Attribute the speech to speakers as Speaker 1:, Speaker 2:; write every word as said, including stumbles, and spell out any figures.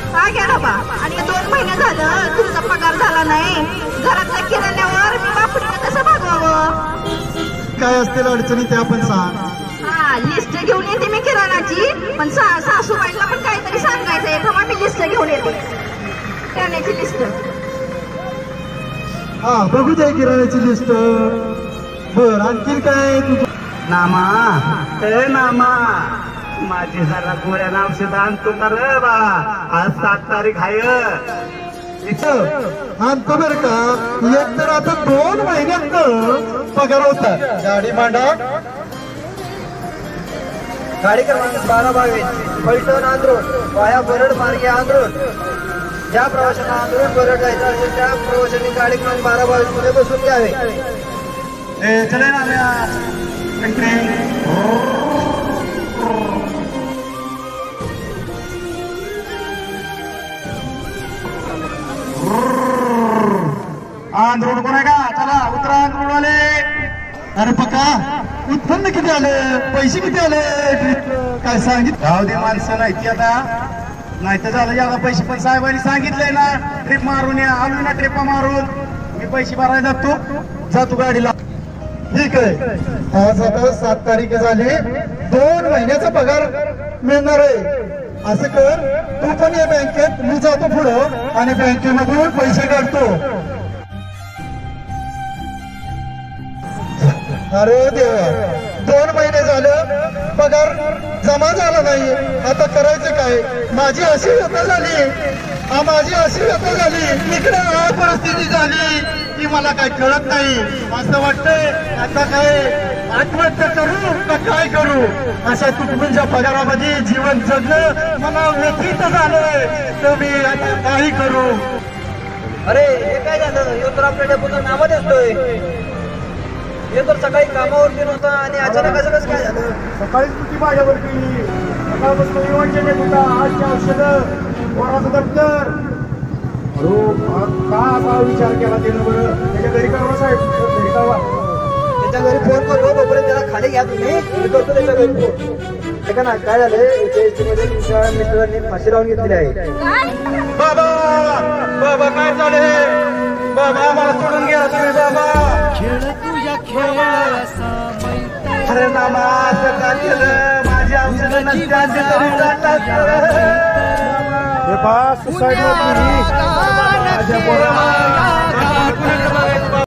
Speaker 1: हा घ्या डबा. आणि दोन महिने झालं तुमचा पगार झाला नाही, घरातल्या किराण्यावर मी बापडीला कसं भागवावं?
Speaker 2: काय असतील अडचणी ते आपण सांग.
Speaker 1: हा लिस्ट घेऊन येते मी किराणाची, पण सासूबाईला पण काहीतरी सांगायचंय. थांबा मी लिस्ट घेऊन येते, किराण्याची लिस्ट.
Speaker 2: हा बघू दे किराण्याची लिस्ट. बर आणखी काय तुझं?
Speaker 3: नामा ए नामा, माझी जरा गोळ्यानं औषध आणतो का रे बाळा? आज सात तारीख आहे.
Speaker 2: इथं आणतो बर का. एक तर आता दोन महिन्यात पगार होता. गाडी मांडा.
Speaker 4: गाडी क्रमांक बारा बावीस फलटण आंध्रून वाया बरड मार्गे आंध्रून. ज्या प्रवाशांना आंध्रून बरड जायचं असेल त्या प्रवाशांनी गाडी क्रमांक बारा बावीस मध्ये बसून घ्यावे.
Speaker 3: चले ना आंध्रून कोण आहे का? चला उतरा आंध्रूनवाले.
Speaker 2: अरे पक्का उत्पन्न किती आलं, पैसे किती आले, काय सांगितलं?
Speaker 3: जाऊ दे माणसं नाही ती आता, नाही तर झालं याला पैसे. पण साहेबांनी सांगितलंय ना ट्रिप मारून या. आलो ना ट्रिपा मारून, मी पैसे भरायला जातो.
Speaker 2: जातो गाडीला. ठीक आहे. आज आता सात तारीख झाली, दोन महिन्याचा पगार मिळणार आहे. असं कर, तू पण ये बँकेत, मी जातो पुढं आणि बँकेमधून पैसे काढतो. अरे देवा, दोन महिने झालं पगार जमा झाला नाही. आता करायचं काय? माझी अशी व्यथा झाली, हा माझी अशी व्यथा झाली, इकडे हा परिस्थिती झाली की मला काय कळत नाही. असं वाटतंय आता काय आत्महत्या करू का काय करू? अशा तुटपुंच्या पगारामध्ये जीवन जगणं मला व्यथित झालंय. तर मी आता काही करू?
Speaker 4: अरे हे काय झालं? यो तर आपल्या डेपोचं नाव दिसतोय. हे तर सकाळी कामावरती नव्हता आणि अचानक असं काय झालं?
Speaker 3: सकाळीच तुझी माझ्यावरती सकाळपासून येऊन होता. आजची औषधं, वराचं दप्तर. का असा विचार केला त्यानं? बरं त्याच्या घरी कळवा साहेब, घरी कळवा.
Speaker 4: त्याच्या घरी फोन करतो, तोपर्यंत त्याला खाली घ्या तुम्ही. मी करतो त्याच्या घरी फोन. ऐका ना काय झालंय, इथे एसटीमध्ये तुमच्या मिस्टरांनी फाशी लावून घेतलेली आहे.
Speaker 3: बाबा बाबा काय झाले? बाबा मला सोडून गेला तुम्ही बाबा. अरे नामा असं का केलं? माझी औषधं नसत्याची तरी चालतात. हे पहा सुसाईड